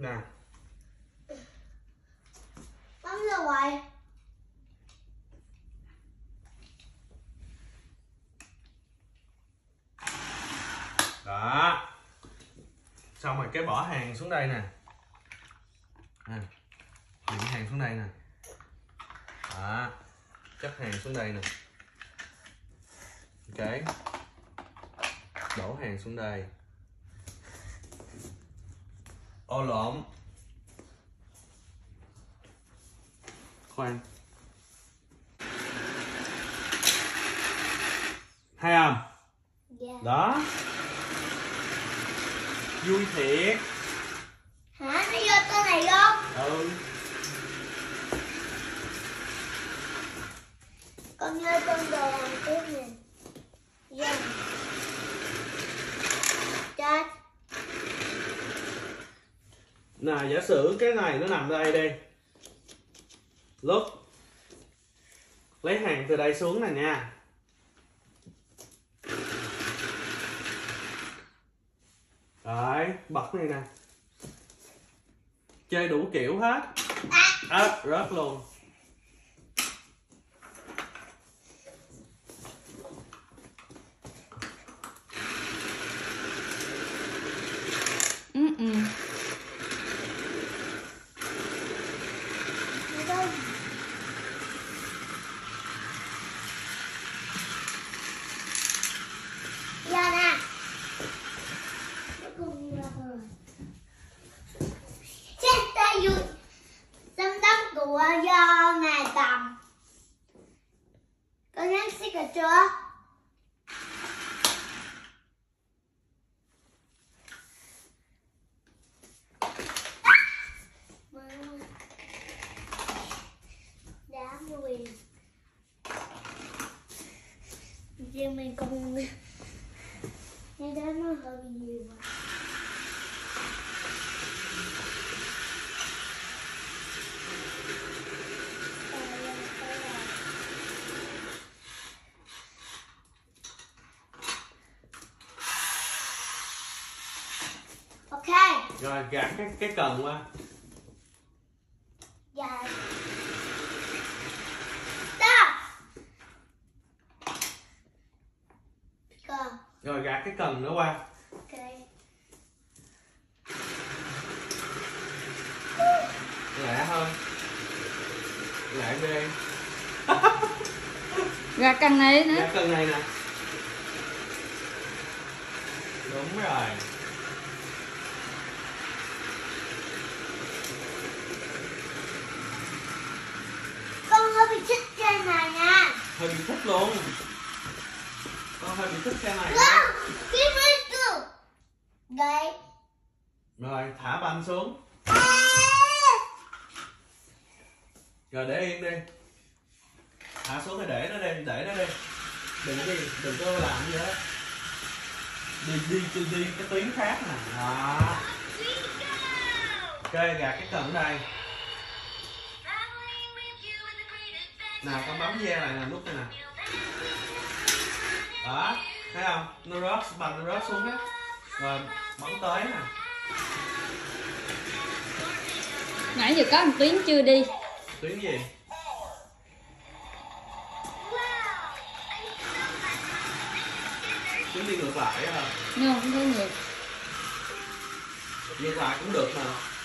Nè. Bấm ra ngoài. Đó. Xong rồi cái bỏ hàng xuống đây nè. Những hàng xuống đây nè. Đó. Chất hàng xuống đây nè. Ok. Đổ hàng xuống đây. Ô lộn. Khoan. Hay không? Dạ. Đó. Vui thiệt. Hả? Nó vô cái này không? Ừ. Con nhớ con đồ làm tiếp nè. Dạ. Chết. Nè, giả sử cái này nó nằm đây đi. Lúc lấy hàng từ đây xuống nè nha. Đấy, bật này nè. Chơi đủ kiểu hết. Rớt luôn. Dạ nè. Chết tay vui. Giám đốc của do này tầm. Con nhắn sticker chưa? Đá mùi. Giờ mình còn cái đó nó hơi nhiều quá. Ok. Rồi gạt cái cần qua. Dạ. Stop. Go. Rồi gạt cái cần nữa qua. Ok. Lẹ hơn. Lẹ đi. Gạt cần này nữa. Gạt cần này nè. Đúng rồi. Con hơi bị thích cái này nha. Hơi bị thích luôn. Con hơi bị thích cái này. Wow, cái mấy cơ. Đây. Rồi thả banh xuống. Rồi để yên đi. Thả xuống rồi để nó đi, để nó đi. Đừng có làm gì hết. Đi cái tuyến khác nè. Đó. Ok, gạt cái cần ở đây. Nào con bấm ve lại nè, nút đây nè. Đó, thấy không? Nó rớt, banh nó rớt xuống hết. Rồi bấm tới nè. Nãy giờ có một tuyến chưa đi. Tuyến gì? Tuyến đi ngược lại á hả? Nhưng không thấy ngược. Ngược lại cũng được mà.